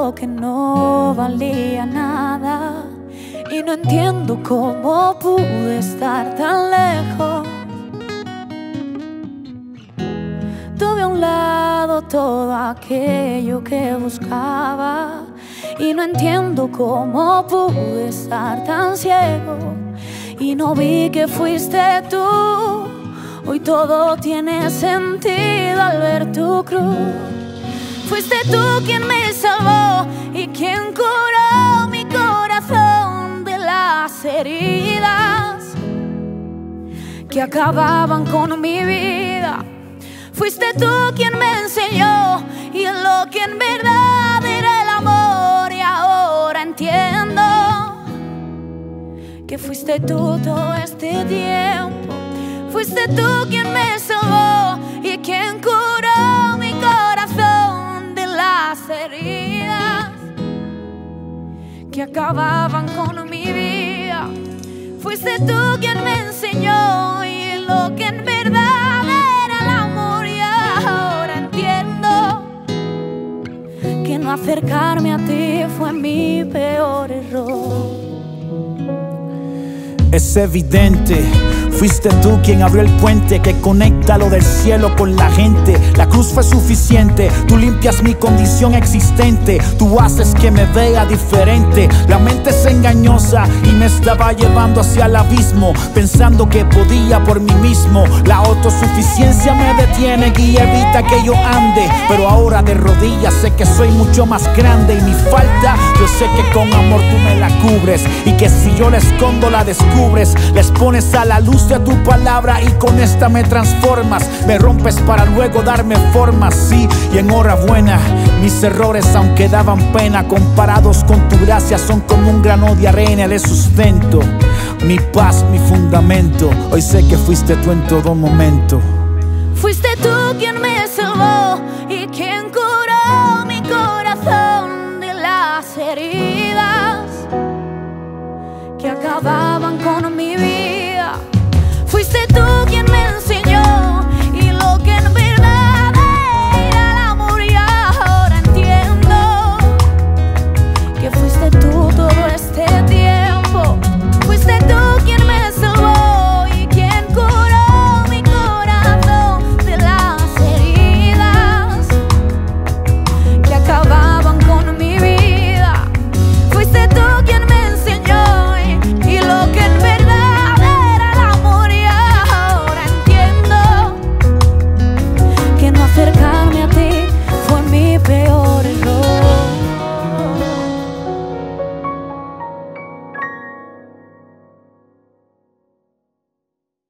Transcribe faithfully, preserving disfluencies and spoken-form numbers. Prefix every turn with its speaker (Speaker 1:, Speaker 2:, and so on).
Speaker 1: jurado que no valía nada y no entiendo cómo pude estar tan lejos. Tuve a un lado todo aquello que buscaba y no entiendo cómo pude estar tan ciego y no vi que fuiste tú. Hoy todo tiene sentido al ver tu cruz. Fuiste tú quien me salvó y quien curó mi corazón de las heridas que acababan con mi vida. Fuiste tú quien me enseñó y en lo que en verdad era el amor, y ahora entiendo que fuiste tú todo este tiempo. Fuiste tú quien me salvó y quien curó mi corazón de las heridas que acababan con mi vida. Fuiste tú quien me enseñó y lo que en verdad era el amor, y ahora entiendo que no acercarme a ti fue mi peor error.
Speaker 2: Es evidente, fuiste tú quien abrió el puente que conecta lo del cielo con la gente. La cruz fue suficiente, tú limpias mi condición existente. Tú haces que me vea diferente. La mente es engañosa y me estaba llevando hacia el abismo, pensando que podía por mí mismo. La autosuficiencia me detiene y evita que yo ande, pero ahora de rodillas sé que soy mucho más grande. Y mi falta, yo sé que con amor tú me la cubres, y que si yo la escondo la descubres. Les pones a la luz de tu palabra y con esta me transformas. Me rompes para luego darme forma, sí, y enhorabuena. Mis errores, aunque daban pena, comparados con tu gracia son como un grano de arena de sustento. Mi paz, mi fundamento. Hoy sé que fuiste tú en todo momento.
Speaker 1: Fuiste tú quien me salvó y quien curó